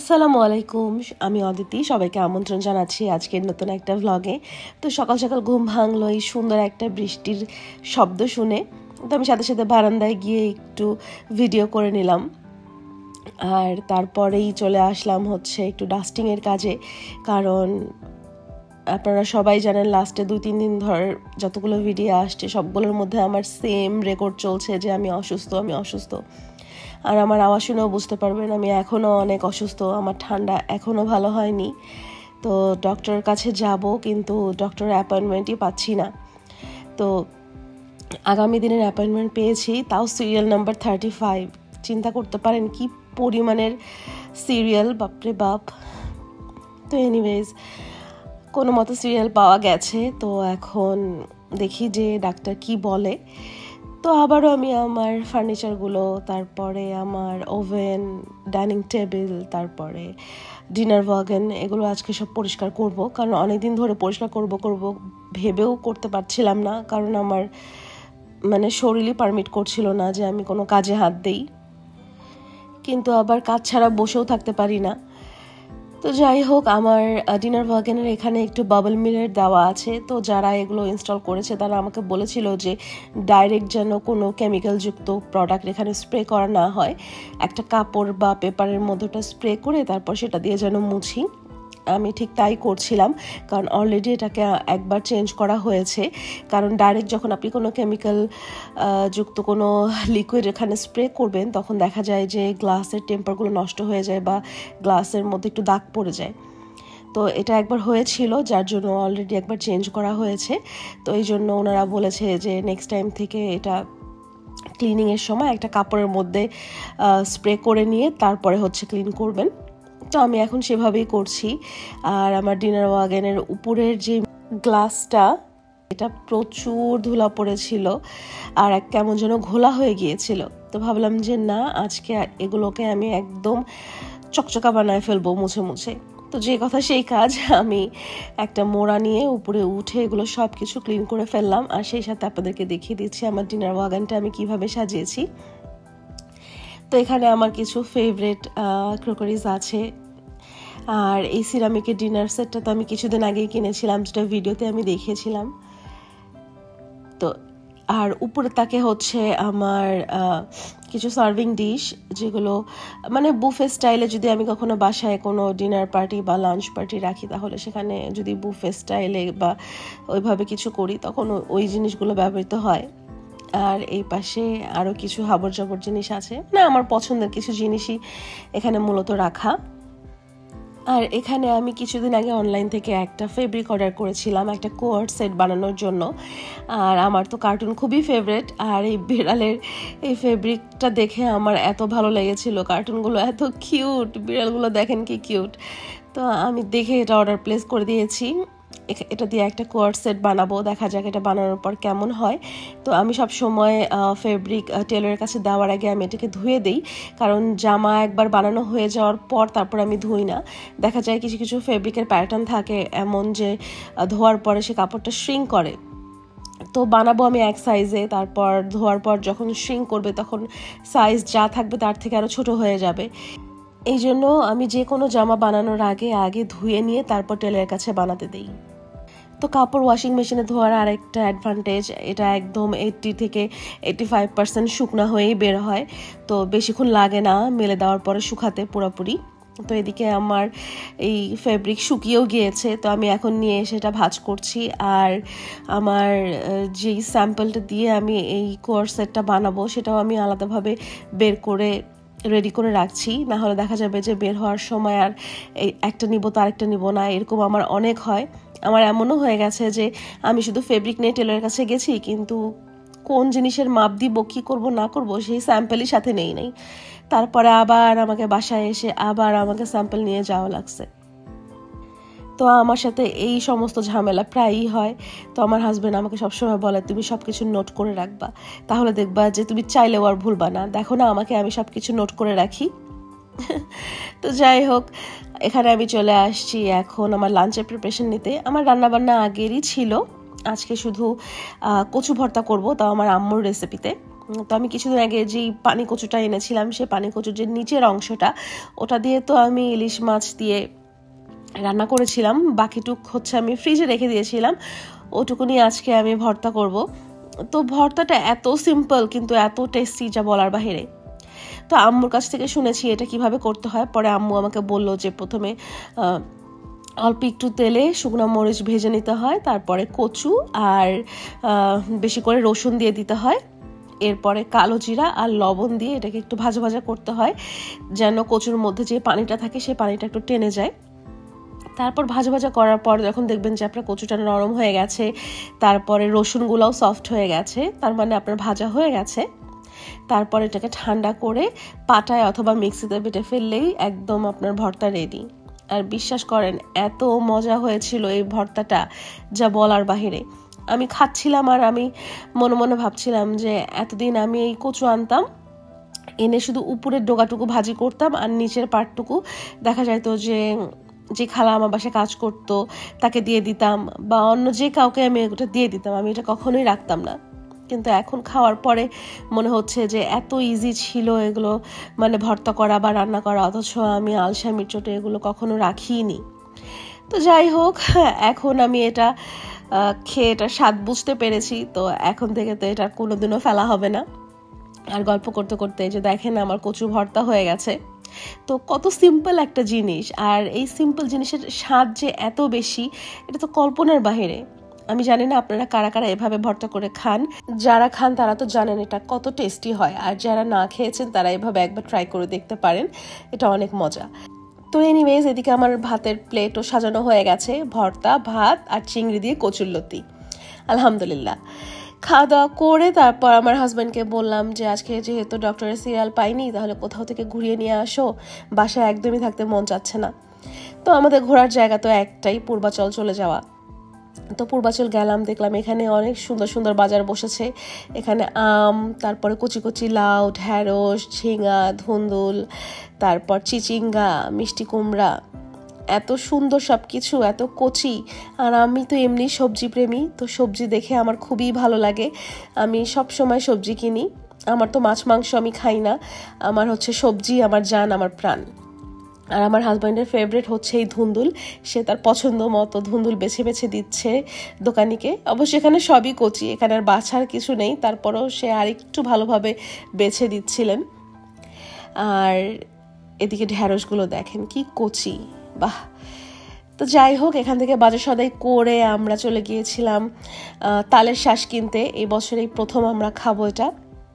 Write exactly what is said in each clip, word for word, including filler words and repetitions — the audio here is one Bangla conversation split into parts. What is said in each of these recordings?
আসসালামু আলাইকুম, আমি অদিতি। সবাইকে আমন্ত্রণ জানাচ্ছি আজকের নতুন একটা ভ্লগে। তো সকাল সকাল ঘুম ভাঙলো এই সুন্দর একটা বৃষ্টির শব্দ শুনে। তো আমি সাথে সাথে বারান্দায় গিয়ে একটু ভিডিও করে নিলাম, আর তারপরেই চলে আসলাম হচ্ছে একটু ডাস্টিংয়ের কাজে। কারণ আপনারা সবাই জানেন লাস্টে দুই তিন দিন ধরে যতগুলো ভিডিও আসছে সবগুলোর মধ্যে আমার সেম রেকর্ড চলছে যে আমি অসুস্থ আমি অসুস্থ আর আমার আওয়াজ শুনেও বুঝতে পারবেন আমি এখনও অনেক অসুস্থ, আমার ঠান্ডা এখনও ভালো হয়নি। তো ডক্টরের কাছে যাব, কিন্তু ডক্টরের অ্যাপয়েন্টমেন্টই পাচ্ছি না। তো আগামী দিনের অ্যাপয়েন্টমেন্ট পেয়েছি, তাও সিরিয়াল নাম্বার থার্টি ফাইভ। চিন্তা করতে পারেন কি পরিমাণের সিরিয়াল, বাপরে বাপ। তো এনিওয়েজ কোনো মতো সিরিয়াল পাওয়া গেছে। তো এখন দেখি যে ডাক্তার কি বলে। তো আবারও আমি আমার ফার্নিচারগুলো, তারপরে আমার ওভেন, ডাইনিং টেবিল, তারপরে ডিনার ওয়াগন, এগুলো আজকে সব পরিষ্কার করব। কারণ অনেক দিন ধরে পরিষ্কার করব করব ভেবেও করতে পারছিলাম না, কারণ আমার মানে শরীরই পারমিট করছিল না যে আমি কোনো কাজে হাত দেই। কিন্তু আবার কাজ ছাড়া বসেও থাকতে পারি না। তো যাই হোক, আমার ডিনার ওয়াগনের এখানে একটু বাবল মিলার দেওয়া আছে। তো যারা এগুলো ইনস্টল করেছে তারা আমাকে বলেছিল যে ডাইরেক্ট যেন কোনো কেমিক্যালযুক্ত প্রোডাক্ট এখানে স্প্রে করা না হয়, একটা কাপড় বা পেপারের মধ্যেটা স্প্রে করে তারপর সেটা দিয়ে যেন মুছি। আমি ঠিক তাই করছিলাম, কারণ অলরেডি এটাকে একবার চেঞ্জ করা হয়েছে। কারণ ডাইরেক্ট যখন আপনি কোনো কেমিক্যাল যুক্ত কোনো লিকুইড এখানে স্প্রে করবেন তখন দেখা যায় যে গ্লাসের টেম্পারগুলো নষ্ট হয়ে যায় বা গ্লাসের মধ্যে একটু দাগ পড়ে যায়। তো এটা একবার হয়েছিল, যার জন্য অলরেডি একবার চেঞ্জ করা হয়েছে। তো এই জন্য ওনারা বলেছে যে নেক্সট টাইম থেকে এটা ক্লিনিংয়ের সময় একটা কাপড়ের মধ্যে স্প্রে করে নিয়ে তারপরে হচ্ছে ক্লিন করবেন। তো আমি এখন সেভাবেই করছি। আর আমার ডিনার ওয়াগনের উপরের যে গ্লাসটা, এটা প্রচুর ধুলা পড়েছিল আর এক কেমন যেন ঘোলা হয়ে গিয়েছিল। তো ভাবলাম যে না, আজকে এগুলোকে আমি একদম চকচকা বানায় ফেলবো মুছে মুছে। তো যে কথা সেই কাজ, আমি একটা মোড়া নিয়ে উপরে উঠে এগুলো সব কিছু ক্লিন করে ফেললাম। আর সেই সাথে আপনাদেরকে দেখিয়ে দিচ্ছি আমার ডিনার ওয়াগনটা আমি কিভাবে সাজিয়েছি। তো এখানে আমার কিছু ফেভারিট ক্রোকারিজ আছে। আর এই সিরামিকের ডিনার সেটটা তো আমি কিছুদিন আগেই কিনেছিলাম, যেটা ভিডিওতে আমি দেখিয়েছিলাম। তো আর উপরে তাকে হচ্ছে আমার কিছু সার্ভিং ডিশ, যেগুলো মানে বুফে স্টাইলে যদি আমি কখনো বাসায় কোনো ডিনার পার্টি বা লাঞ্চ পার্টি রাখি, তাহলে সেখানে যদি বুফে স্টাইলে বা ওইভাবে কিছু করি তখন ওই জিনিসগুলো ব্যবহৃত হয়। আর এই পাশে আরও কিছু হাবর জাবর জিনিস আছে, না আমার পছন্দের কিছু জিনিসই এখানে মূলত রাখা। আর এখানে আমি কিছুদিন আগে অনলাইন থেকে একটা ফেব্রিক অর্ডার করেছিলাম একটা কোয়ার্ড সেট বানানোর জন্য। আর আমার তো কার্টুন খুবই ফেভারিট, আর এই বিড়ালের এই ফেব্রিকটা দেখে আমার এত ভালো লেগেছিল। কার্টুনগুলো এত কিউট, বিড়ালগুলো দেখেন কি কিউট। তো আমি দেখে এটা অর্ডার প্লেস করে দিয়েছি। এটা দিয়ে একটা কোয়ার্ড সেট বানাবো, দেখা যাক এটা বানানোর পর কেমন হয়। তো আমি সব সময় ফেব্রিক টেলরের কাছে দেওয়ার আগে আমি এটাকে ধুয়ে দিই, কারণ জামা একবার বানানো হয়ে যাওয়ার পর তারপর আমি ধুই না। দেখা যায় কিছু কিছু ফেব্রিকের প্যাটার্ন থাকে এমন যে ধোয়ার পরে সে কাপড়টা শ্রিঙ্ক করে। তো বানাবো আমি এক সাইজে, তারপর ধোয়ার পর যখন শ্রিঙ্ক করবে তখন সাইজ যা থাকবে তার থেকে আরও ছোট হয়ে যাবে। এই জন্য আমি যে কোনো জামা বানানোর আগে আগে ধুয়ে নিয়ে তারপর টেলারের কাছে বানাতে দিই। তো কাপড় ওয়াশিং মেশিনে ধোয়ার আরেকটা অ্যাডভান্টেজ, এটা একদম এইট্টি থেকে এইট্টি ফাইভ পার্সেন্ট শুকনা হয়েই বের হয়। তো বেশিক্ষণ লাগে না মেলে দেওয়ার পরে শুকাতে পুরোপুরি। তো এদিকে আমার এই ফেব্রিক শুকিয়েও গিয়েছে, তো আমি এখন নিয়ে এসে এটা ভাঁজ করছি। আর আমার যেই স্যাম্পলটা দিয়ে আমি এই কোয়ার্ড সেটটা বানাবো সেটাও আমি আলাদাভাবে বের করে রেডি করে রাখছি, না হলে দেখা যাবে যে বের হওয়ার সময় আর এই একটা নিব তো আরেকটা নিব না, এরকম আমার অনেক হয়। আমার এমনও হয়ে গেছে যে আমি শুধু ফেব্রিক নিয়ে টেলরের কাছে গেছি, কিন্তু কোন জিনিসের মাপ দিব, কি করব না করব সেই স্যাম্পলই সাথে নেই নাই। তারপরে আবার আমাকে বাসায় এসে আবার আমাকে স্যাম্পল নিয়ে যাওয়া লাগছে। তো আমার সাথে এই সমস্ত ঝামেলা প্রায়ই হয়। তো আমার হাজব্যান্ড আমাকে সবসময় বলে তুমি সব কিছু নোট করে রাখবা, তাহলে দেখবা যে তুমি চাইলেও আর ভুলবা না। দেখো না আমাকে, আমি সব কিছু নোট করে রাখি। তো যাই হোক, এখানে আমি চলে আসছি এখন আমার লাঞ্চের প্রিপারেশন নিতে। আমার রান্নাবান্না আগেরই ছিল, আজকে শুধু কচু ভর্তা করব, তাও আমার আম্মুর রেসিপিতে। তো আমি কিছুদিন আগে যেই পানি কচুটা এনেছিলাম সেই পানি কচুর যে নিচের অংশটা ওটা দিয়ে তো আমি ইলিশ মাছ দিয়ে রান্না করেছিলাম, বাকিটুক হচ্ছে আমি ফ্রিজে রেখে দিয়েছিলাম, ওটুকুনি আজকে আমি ভর্তা করব। তো ভর্তাটা এত সিম্পল কিন্তু এত টেস্টি যা বলার বাহিরে। তো আম্মুর কাছ থেকে শুনেছি এটা কিভাবে করতে হয়, পরে আম্মু আমাকে বলল যে প্রথমে অল্প একটু তেলে শুকনো মরিচ ভেজে নিতে হয়, তারপরে কচু আর বেশি করে রসুন দিয়ে দিতে হয়, এরপরে কালো জিরা আর লবণ দিয়ে এটাকে একটু ভাজা ভাজা করতে হয় যেন কচুর মধ্যে যে পানিটা থাকে সেই পানিটা একটু টেনে যায়। তারপর ভাজা ভাজা করার পর যখন দেখবেন যে আপনার কচুটা নরম হয়ে গেছে, তারপরে রসুনগুলোও সফট হয়ে গেছে, তার মানে আপনার ভাজা হয়ে গেছে, তারপর এটাকে ঠান্ডা করে পাটায় অথবা মিক্সিতে বেটে ফেললেই একদম আপনার ভর্তা রেডি। আর বিশ্বাস করেন এত মজা হয়েছিল এই ভর্তাটা যা বলার বাহিরে। আমি খাচ্ছিলাম আর আমি মনে মনে ভাবছিলাম যে এতদিন আমি এই কচু আনতাম, এনে শুধু উপরের ডোগাটুকু ভাজি করতাম আর নিচের পাটটুকু দেখা যাইতো যে যে খালা আমার বাসায় কাজ করতো তাকে দিয়ে দিতাম বা অন্য যে কাউকে আমি ওটা দিয়ে দিতাম, আমি এটা কখনোই রাখতাম না। কিন্তু এখন খাওয়ার পরে মনে হচ্ছে যে এত ইজি ছিল এগুলো মানে ভর্তা করা বা রান্না করা, অথচ আমি আলসামির চোটে এগুলো কখনো রাখিনি। তো যাই হোক, এখন আমি এটা খেয়ে এটার স্বাদ বুঝতে পেরেছি, তো এখন থেকে তো এটা কোনোদিনও ফেলা হবে না। আর গল্প করতে করতে যে দেখেন আমার কচু ভর্তা হয়ে গেছে। তো কত সিম্পল একটা জিনিস, আর এই সিম্পল জিনিসের স্বাদ যে এত বেশি এটা তো কল্পনার বাহিরে। আমি জানি না আপনারা কারা কারা এভাবে ভর্তা করে খান, যারা খান তারা তো জানেন এটা কত টেস্টি হয়, আর যারা না খেয়েছেন তারা এভাবে একবার ট্রাই করে দেখতে পারেন, এটা অনেক মজা। তো এনিওয়েজ এদিকে আমার ভাতের প্লেটও সাজানো হয়ে গেছে, ভর্তা, ভাত আর চিংড়ি দিয়ে কচুরলতি, আলহামদুলিল্লাহ। খাওয়া দাওয়া করে তারপর আমার হাজব্যান্ডকে বললাম যে আজকে যেহেতু ডক্টরের সিরিয়াল পাইনি তাহলে কোথাও থেকে ঘুরিয়ে নিয়ে আসো, বাসায় একদমই থাকতে মন চাচ্ছে না। তো আমাদের ঘোরার জায়গা তো একটাই, পূর্বাচল চলে যাওয়া। তো পূর্বাচল গেলাম, দেখলাম এখানে অনেক সুন্দর সুন্দর বাজার বসেছে, এখানে আম, তারপরে কচি কচি লাউ, ঢ্যাঁড়স, ঝিঙা, ধুন্দুল, তারপর চিচিঙ্গা, মিষ্টি কুমড়া, এত সুন্দর সব কিছু, এত কচি। আর আমি তো এমনি সবজি প্রেমী, তো সবজি দেখে আমার খুবই ভালো লাগে, আমি সব সময় সবজি কিনি। আমার তো মাছ মাংস আমি খাই না, আমার হচ্ছে সবজি আমার জান, আমার প্রাণ। আর আমার হাজব্যান্ডের ফেভারিট হচ্ছে এই ধুন্দুল, সে তার পছন্দ মতো ধুন্দুল বেছে বেছে দিচ্ছে দোকানিকে। অবশ্য এখানে সবই কচি, এখানে আর বাছার কিছু নেই, তারপরেও সে আর একটু ভালোভাবে বেছে দিচ্ছিলেন। আর এদিকে ঢ্যাঁড়সগুলো দেখেন কি কচি, বাহ। তো যাই হোক, এখান থেকে বাজার সদাই করে আমরা চলে গিয়েছিলাম তালের শ্বাস কিনতে। এই বছরেই প্রথম আমরা খাবো এটা।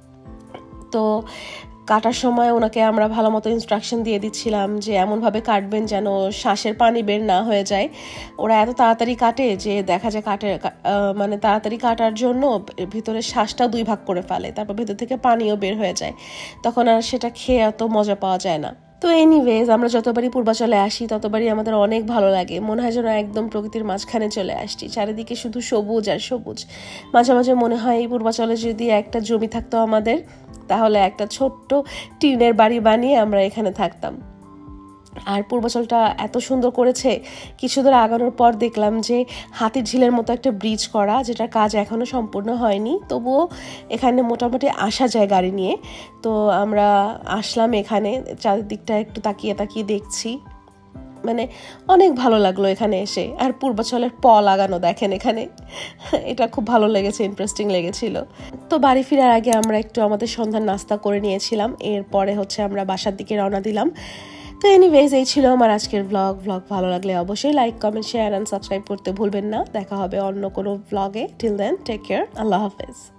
তো কাটার সময় ওনাকে আমরা ভালো মতো ইনস্ট্রাকশন দিয়ে দিচ্ছিলাম যে এমনভাবে কাটবেন যেন শ্বাসের পানি বের না হয়ে যায়। ওরা এত তাড়াতাড়ি কাটে যে দেখা যায় কাটে মানে তাড়াতাড়ি কাটার জন্য ভিতরে শ্বাসটা দুই ভাগ করে ফেলে, তারপর ভিতর থেকে পানিও বের হয়ে যায়, তখন আর সেটা খেয়ে এত মজা পাওয়া যায় না। তো এনিওয়েজ আমরা যতবারই পূর্বাচলে আসি ততবারই আমাদের অনেক ভালো লাগে, মনে হয় যেন একদম প্রকৃতির মাঝখানে চলে আসছি, চারিদিকে শুধু সবুজ আর সবুজ। মাঝে মাঝে মনে হয় এই পূর্বাচলে যদি একটা জমি থাকতো আমাদের, তাহলে একটা ছোট্ট টিনের বাড়ি বানিয়ে আমরা এখানে থাকতাম। আর পূর্বাচলটা এত সুন্দর করেছে, কিছু দূর আগানোর পর দেখলাম যে হাতির ঝিলের মতো একটা ব্রিজ করা, যেটার কাজ এখনও সম্পূর্ণ হয়নি, তবুও এখানে মোটামুটি আসা যায় গাড়ি নিয়ে। তো আমরা আসলাম এখানে, চারিদিকটা একটু তাকিয়ে তাকিয়ে দেখছি, মানে অনেক ভালো লাগলো এখানে এসে। আর পূর্বাচলের প লাগানো দেখেন এখানে, এটা খুব ভালো লেগেছে, ইন্টারেস্টিং লেগেছিল। তো বাড়ি ফেরার আগে আমরা একটু আমাদের সন্ধ্যার নাস্তা করে নিয়েছিলাম, এরপরে হচ্ছে আমরা বাসার দিকে রওনা দিলাম। তো এনিওয়েজ এই ছিল আমার আজকের ব্লগ। ব্লগ ভালো লাগলে অবশ্যই like, comment, share and subscribe করতে ভুলবেন না। দেখা হবে অন্য কোনো ব্লগে। টিল দেন টেক কেয়ার, আল্লাহ হাফেজ।